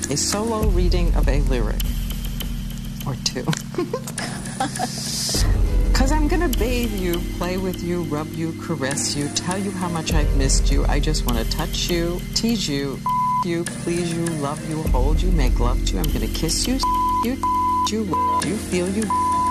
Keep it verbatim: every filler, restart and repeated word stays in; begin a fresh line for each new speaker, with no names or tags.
a solo reading of a lyric or two. Because I'm going to bathe you, play with you, rub you, caress you, tell you how much I've missed you. I just want to touch you, tease you, you, please you, love you, hold you, make love to you. I'm going to kiss you, you, you, you, feel you.